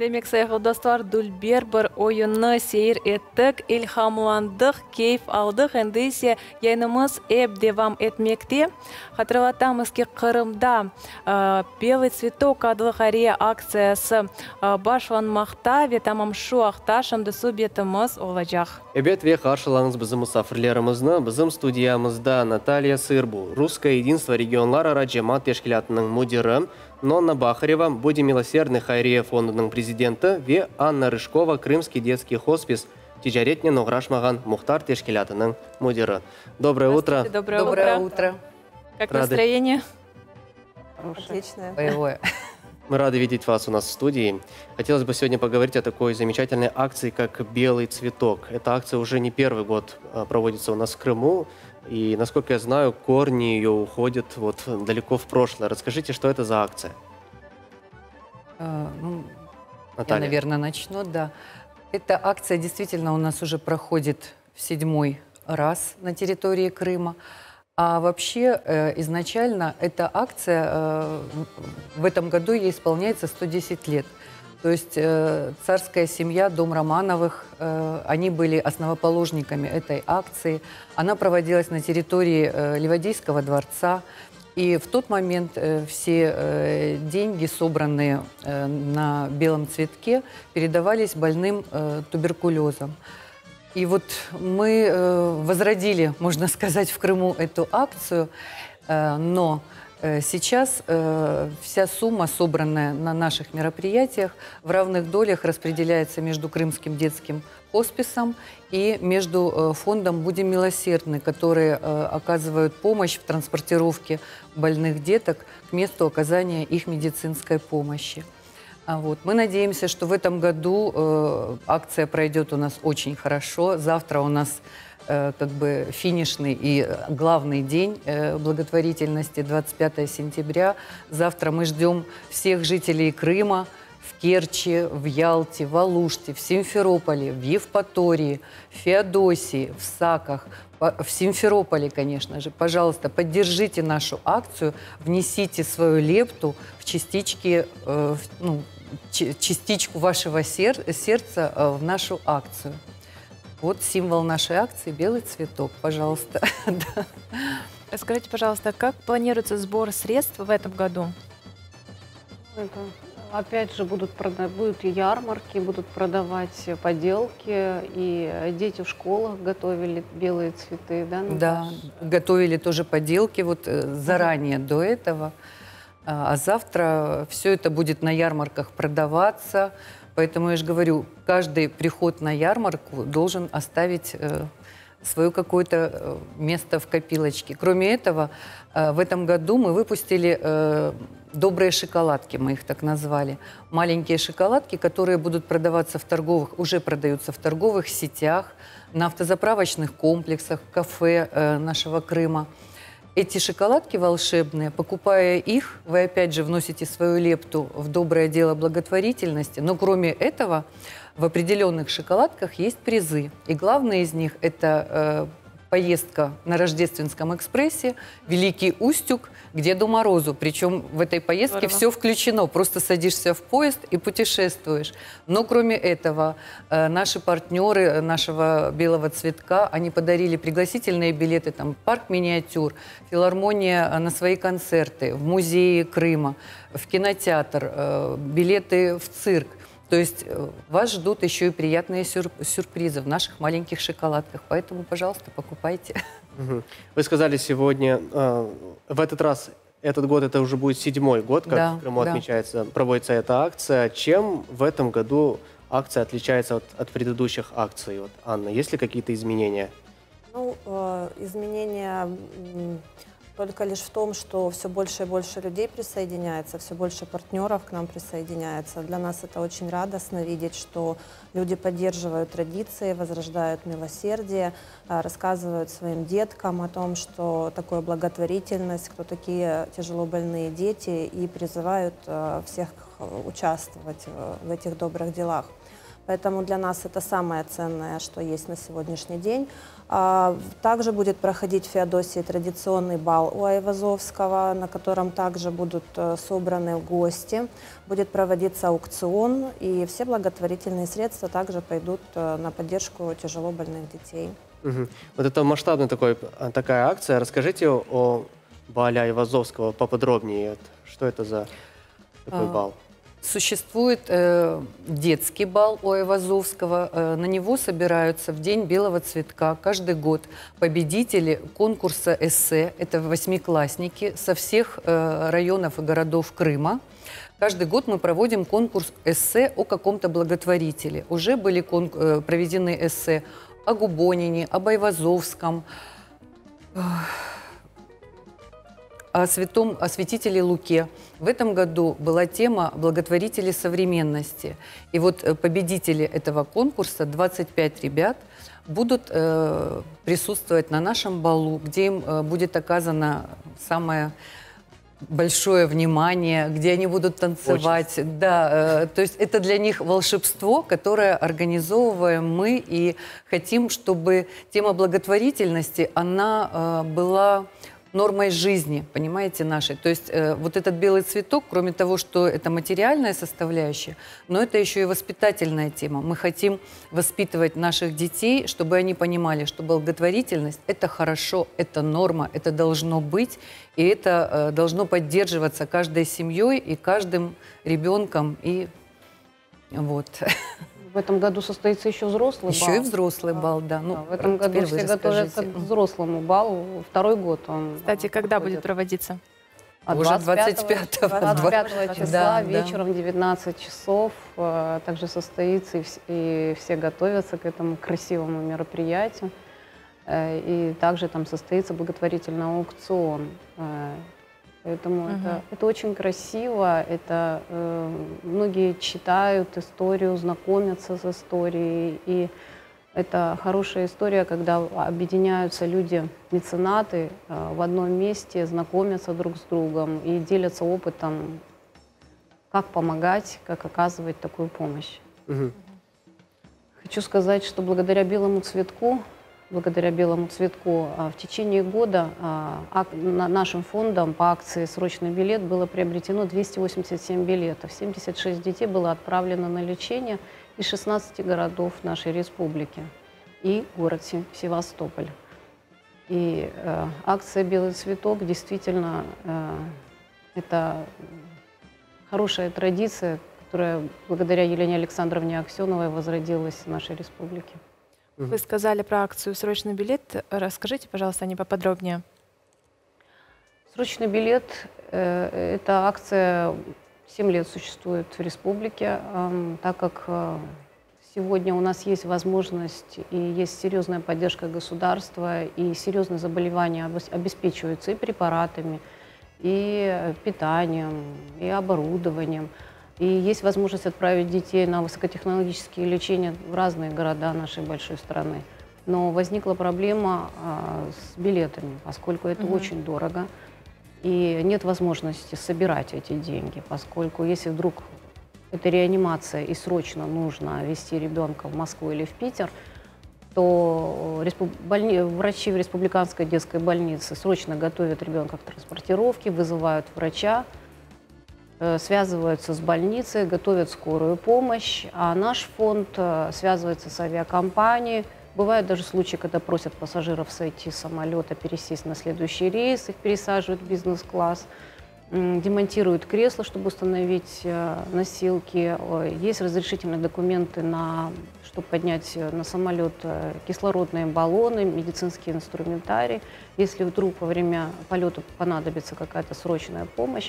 Демек сайгыл достар дүлбер бір ойынны сейір еттік, илхамландық, кейф алдық, әндейсе яйнымыз әп девам етмекте. Хатırlatамыз ки Қырымда «Белый цветок» адlı қария акциясы башланмақта ве тамам шу ақта шымды субъетіміз олacak. Эбет ве қаршылаңыз бізім мұсафірлерімізні, бізім студиямызда Наталья Сырбу, Русское единство регионлар ара жемат тешкілятының мудиры, Нонна Бахарева, Боди Милосердный Хайрия фондының президенті ве Анна Рыжкова, Крымский детский хоспис, тижаретне нограшмаган Мухтар тешкілятының мудиры. Доброе утро. Доброе утро. Как настроение? Отличное. Боевое. Мы рады видеть вас у нас в студии. Хотелось бы сегодня поговорить о такой замечательной акции, как «Белый цветок». Эта акция уже не первый год проводится у нас в Крыму. И, насколько я знаю, корни ее уходят вот далеко в прошлое. Расскажите, что это за акция? Я, наверное, начну, да. Эта акция действительно у нас уже проходит в 7-й раз на территории Крыма. А вообще, изначально эта акция, в этом году ей исполняется 110 лет. То есть царская семья, дом Романовых, они были основоположниками этой акции. Она проводилась на территории Ливадийского дворца. И в тот момент все деньги, собранные на белом цветке, передавались больным туберкулезом. И вот мы возродили, можно сказать, в Крыму эту акцию, но сейчас вся сумма, собранная на наших мероприятиях, в равных долях распределяется между Крымским детским хосписом и между фондом «Будем милосердны», которые оказывают помощь в транспортировке больных деток к месту оказания их медицинской помощи. Вот. Мы надеемся, что в этом году акция пройдет у нас очень хорошо. Завтра у нас как бы финишный и главный день благотворительности, 25 сентября. Завтра мы ждем всех жителей Крыма в Керчи, в Ялте, в Алуште, в Симферополе, в Евпатории, в Феодосии, в Саках, в Симферополе, конечно же. Пожалуйста, поддержите нашу акцию, внесите свою лепту в частичку вашего сердца в нашу акцию. Вот символ нашей акции – белый цветок, пожалуйста. Скажите, пожалуйста, как планируется сбор средств в этом году? Опять же, будут и ярмарки, будут продавать поделки, и дети в школах готовили белые цветы, да? Да, готовили тоже поделки вот заранее до этого. А завтра все это будет на ярмарках продаваться. Поэтому я же говорю, каждый приход на ярмарку должен оставить свое какое-то место в копилочке. Кроме этого, в этом году мы выпустили добрые шоколадки, мы их так назвали. Маленькие шоколадки, которые будут продаваться в торговых, уже продаются в торговых сетях, на автозаправочных комплексах, кафе нашего Крыма. Эти шоколадки волшебные, покупая их, вы опять же вносите свою лепту в доброе дело благотворительности. Но кроме этого, в определенных шоколадках есть призы. И главное из них – это поездка на Рождественском экспрессе Великий Устюг к Деду Морозу. Причем в этой поездке все включено. Просто садишься в поезд и путешествуешь. Но кроме этого, наши партнеры нашего белого цветка, они подарили пригласительные билеты, там, парк миниатюр, филармония на свои концерты, в музее Крыма, в кинотеатр, билеты в цирк. То есть вас ждут еще и приятные сюрпризы в наших маленьких шоколадках. Поэтому, пожалуйста, покупайте. Вы сказали сегодня, в этот раз, этот год, это уже будет 7-й год, как в Крыму отмечается, проводится эта акция. Чем в этом году акция отличается от предыдущих акций? Вот, Анна, есть ли какие-то изменения? Ну, изменения только лишь в том, что все больше и больше людей присоединяется, все больше партнеров к нам присоединяется. Для нас это очень радостно видеть, что люди поддерживают традиции, возрождают милосердие, рассказывают своим деткам о том, что такое благотворительность, кто такие тяжелобольные дети, и призывают всех участвовать в этих добрых делах. Поэтому для нас это самое ценное, что есть на сегодняшний день. Также будет проходить в Феодосии традиционный бал у Айвазовского, на котором также будут собраны гости. Будет проводиться аукцион, и все благотворительные средства также пойдут на поддержку тяжело больных детей. Угу. Вот это масштабная такая акция. Расскажите о бале Айвазовского поподробнее. Что это за такой бал? Существует детский бал у Айвазовского. На него собираются в День белого цветка каждый год победители конкурса эссе. Это восьмиклассники со всех районов и городов Крыма. Каждый год мы проводим конкурс эссе о каком-то благотворителе. Уже были проведены эссе о Губонине, об Айвазовском, о святителе Луке. В этом году была тема «Благотворители современности». И вот победители этого конкурса, 25 ребят, будут присутствовать на нашем балу, где им будет оказано самое большое внимание, где они будут танцевать. Да, то есть это для них волшебство, которое организовываем мы, и хотим, чтобы тема благотворительности, она была нормой жизни, понимаете, нашей. То есть вот этот белый цветок, кроме того, что это материальная составляющая, но это еще и воспитательная тема. Мы хотим воспитывать наших детей, чтобы они понимали, что благотворительность – это хорошо, это норма, это должно быть, и это должно поддерживаться каждой семьей и каждым ребенком. И вот. В этом году состоится еще взрослый бал. Еще и взрослый бал, да. Ну, в этом году все готовятся к взрослому балу. Второй год он. Кстати, когда будет проводиться? Уже 25 числа, вечером 19 часов. Также состоится, и все готовятся к этому красивому мероприятию. И также там состоится благотворительный аукцион. Поэтому это очень красиво, это многие читают историю, знакомятся с историей, и это хорошая история, когда объединяются люди, меценаты в одном месте, знакомятся друг с другом и делятся опытом, как помогать, как оказывать такую помощь. Хочу сказать, что благодаря белому цветку в течение года нашим фондом по акции «Срочный билет» было приобретено 287 билетов. 76 детей было отправлено на лечение из 16 городов нашей республики и город Севастополь. И акция «Белый цветок» действительно это хорошая традиция, которая благодаря Елене Александровне Аксеновой возродилась в нашей республике. Вы сказали про акцию «Срочный билет». Расскажите, пожалуйста, о ней поподробнее. «Срочный билет» – это акция 7 лет существует в республике, так как сегодня у нас есть возможность и есть серьезная поддержка государства, и серьезные заболевания обеспечиваются и препаратами, и питанием, и оборудованием. И есть возможность отправить детей на высокотехнологические лечения в разные города нашей большой страны. Но возникла проблема с билетами, поскольку это очень дорого. И нет возможности собирать эти деньги, поскольку если вдруг это реанимация и срочно нужно везти ребенка в Москву или в Питер, то врачи в республиканской детской больнице срочно готовят ребенка к транспортировке, вызывают врача, связываются с больницей, готовят скорую помощь, а наш фонд связывается с авиакомпанией. Бывают даже случаи, когда просят пассажиров сойти с самолета, пересесть на следующий рейс, их пересаживают в бизнес-класс, демонтируют кресла, чтобы установить носилки. Есть разрешительные документы, чтобы поднять на самолет кислородные баллоны, медицинский инструментарий. Если вдруг во время полета понадобится какая-то срочная помощь,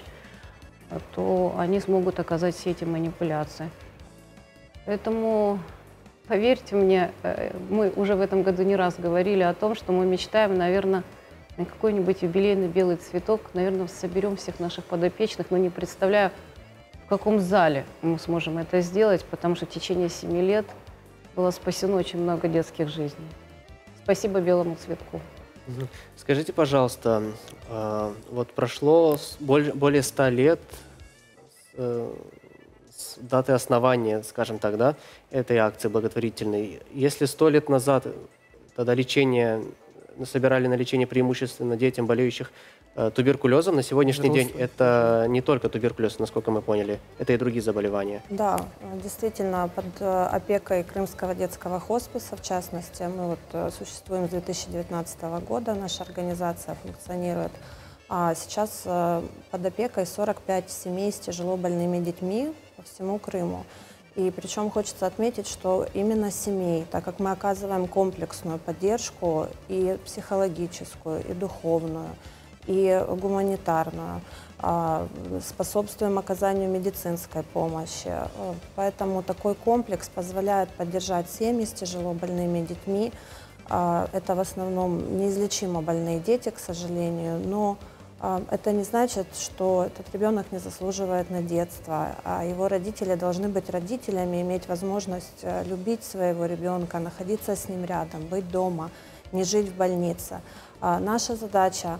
то они смогут оказать все эти манипуляции. Поэтому, поверьте мне, мы уже в этом году не раз говорили о том, что мы мечтаем, наверное, на какой-нибудь юбилейный белый цветок, наверное, соберем всех наших подопечных, но не представляю, в каком зале мы сможем это сделать, потому что в течение 7 лет было спасено очень много детских жизней. Спасибо белому цветку. Скажите, пожалуйста, вот прошло более 100 лет с даты основания, скажем так, да, этой акции благотворительной. Если 100 лет назад тогда лечение, собирали на лечение преимущественно детям, болеющих туберкулезом, на сегодняшний день это не только туберкулез, насколько мы поняли, это и другие заболевания. Да, действительно, под опекой Крымского детского хосписа, в частности, мы вот существуем с 2019 года, наша организация функционирует. А сейчас под опекой 45 семей с тяжело больными детьми по всему Крыму. И причем хочется отметить, что именно семей, так как мы оказываем комплексную поддержку и психологическую, и духовную, и гуманитарную, способствуем оказанию медицинской помощи. Поэтому такой комплекс позволяет поддержать семьи с тяжело больными детьми. Это в основном неизлечимо больные дети, к сожалению, но это не значит, что этот ребенок не заслуживает на детство, а его родители должны быть родителями, иметь возможность любить своего ребенка, находиться с ним рядом, быть дома, не жить в больнице. Наша задача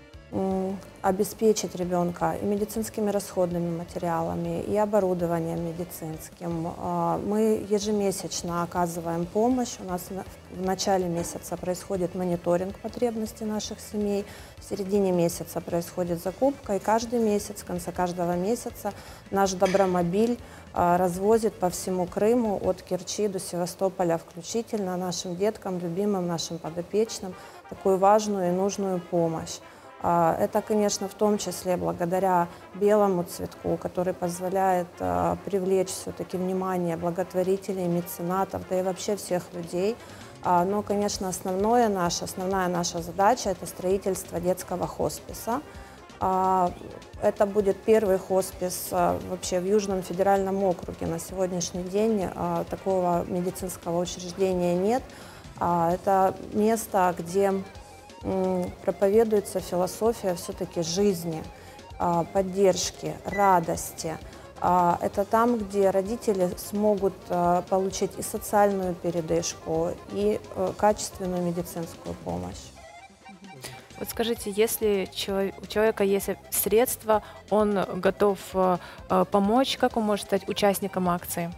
обеспечить ребенка и медицинскими расходными материалами, и оборудованием медицинским. Мы ежемесячно оказываем помощь. У нас в начале месяца происходит мониторинг потребностей наших семей, в середине месяца происходит закупка, и каждый месяц, в конце каждого месяца наш добромобиль развозит по всему Крыму, от Керчи до Севастополя включительно, нашим деткам, любимым, нашим подопечным, такую важную и нужную помощь. Это, конечно, в том числе благодаря белому цветку, который позволяет привлечь все-таки внимание благотворителей, меценатов, да и вообще всех людей. Но, конечно, основная наша задача – это строительство детского хосписа. Это будет первый хоспис вообще в Южном федеральном округе. На сегодняшний день такого медицинского учреждения нет. Это место, где проповедуется философия все-таки жизни, поддержки, радости. Это там, где родители смогут получить и социальную передышку, и качественную медицинскую помощь. Вот скажите, если у человека есть средства, он готов помочь, как он может стать участником акции?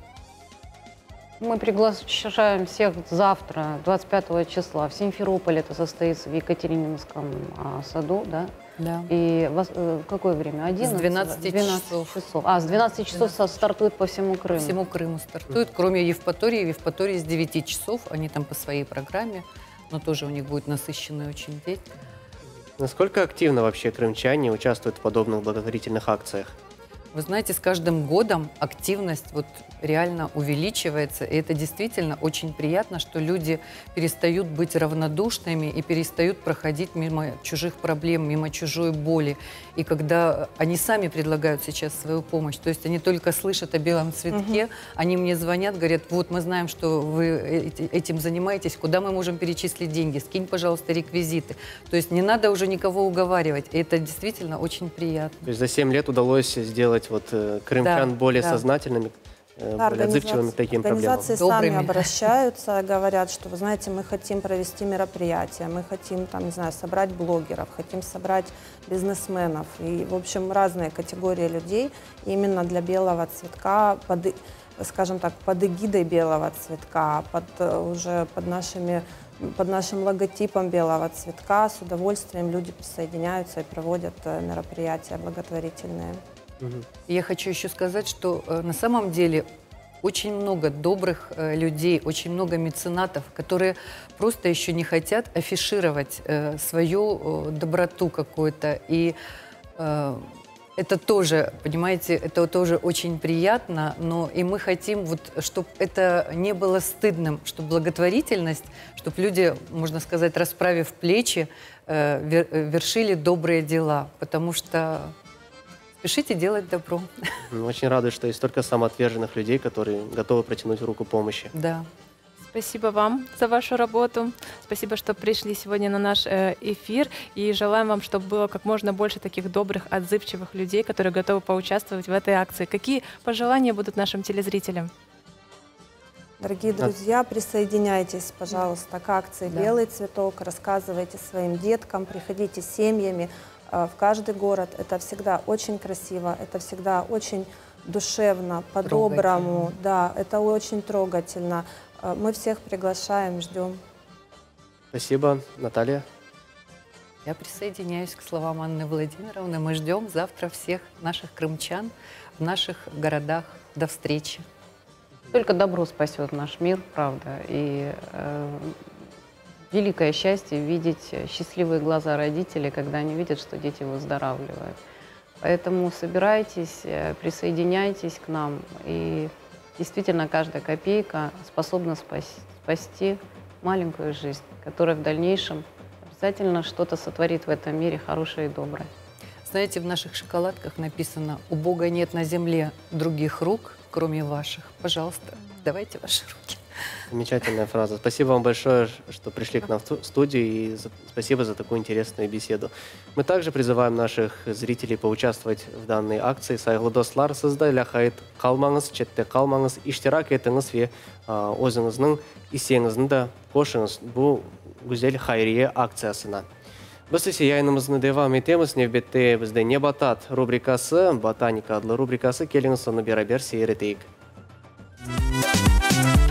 Мы приглашаем всех завтра, 25 числа, в Симферополе, это состоится в Екатерининском саду, да? Да. И в какое время? 11? С 12 часов. С 12 часов стартует по всему Крыму. По всему Крыму стартует, кроме Евпатории. Евпатории с 9 часов, они там по своей программе, но тоже у них будет насыщенный очень день. Насколько активно вообще крымчане участвуют в подобных благотворительных акциях? Вы знаете, с каждым годом активность вот реально увеличивается, и это действительно очень приятно, что люди перестают быть равнодушными и перестают проходить мимо чужих проблем, мимо чужой боли. И когда они сами предлагают сейчас свою помощь, то есть они только слышат о белом цветке, они мне звонят, говорят, вот мы знаем, что вы этим занимаетесь, куда мы можем перечислить деньги, скинь, пожалуйста, реквизиты. То есть не надо уже никого уговаривать, и это действительно очень приятно. То есть за 7 лет удалось сделать крымчан более сознательными, более отзывчивыми к таким проблемам. Организации сами обращаются, говорят, что, вы знаете, мы хотим провести мероприятия, мы хотим, там, не знаю, собрать блогеров, хотим собрать бизнесменов и, в общем, разные категории людей именно для белого цветка, скажем так, под эгидой белого цветка, под нашим логотипом белого цветка. С удовольствием люди присоединяются и проводят мероприятия благотворительные. Я хочу еще сказать, что на самом деле очень много добрых людей, очень много меценатов, которые просто еще не хотят афишировать свою доброту какую-то. И это тоже, понимаете, это тоже очень приятно, но и мы хотим, чтобы это не было стыдным, чтобы благотворительность, чтобы люди, можно сказать, расправив плечи, вершили добрые дела, потому что спешите делать добро. Очень рады, что есть столько самоотверженных людей, которые готовы протянуть руку помощи. Да. Спасибо вам за вашу работу. Спасибо, что пришли сегодня на наш эфир. И желаем вам, чтобы было как можно больше таких добрых, отзывчивых людей, которые готовы поучаствовать в этой акции. Какие пожелания будут нашим телезрителям? Дорогие друзья, присоединяйтесь, пожалуйста, к акции «Белый цветок». Рассказывайте своим деткам, приходите с семьями в каждый город. Это всегда очень красиво, это всегда очень душевно, по-доброму. Да, это очень трогательно. Мы всех приглашаем, ждем. Спасибо, Наталья. Я присоединяюсь к словам Анны Владимировны. Мы ждем завтра всех наших крымчан в наших городах. До встречи. Только добро спасет наш мир, правда. И великое счастье видеть счастливые глаза родителей, когда они видят, что дети выздоравливают. Поэтому собирайтесь, присоединяйтесь к нам. И действительно каждая копейка способна спасти маленькую жизнь, которая в дальнейшем обязательно что-то сотворит в этом мире хорошее и доброе. Знаете, в наших шоколадках написано: «У Бога нет на земле других рук, кроме ваших». Пожалуйста, давайте ваши руки. Замечательная фраза. Спасибо вам большое, что пришли к нам в студию, и спасибо за такую интересную беседу. Мы также призываем наших зрителей поучаствовать в данной акции. Сайглы достлар, сізді хайт қалмаңыз, четте қалмаңыз, иштирак етіңіз ве өзіңіздің исеңізді да қошыңыз бұл güzel хайрие акциясына. Біз есе яйынымызны девам етеміз. Невбетте бізде «Не батат» рубрикасы, «Ботаника» адлы рубрикасы. Келіңіз соны берабер сейретейік.